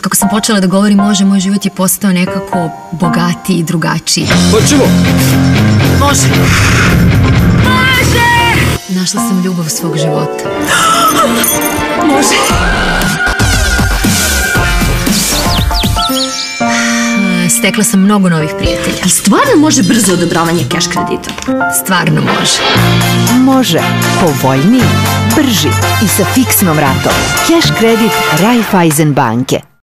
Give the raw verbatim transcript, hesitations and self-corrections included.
Kako sam počela da govorim može, moj život je postao nekako bogatiji i drugačiji. Hoćemo! Može! Može! Našla sam ljubav svog života. Može! Stekla sam mnogo novih prijatelja. I stvarno može brzo odobravanje keš kredita? Stvarno može. Može. Povoljniji, brži i sa fiksnom ratom. Keš kredit Raiffeisen banke.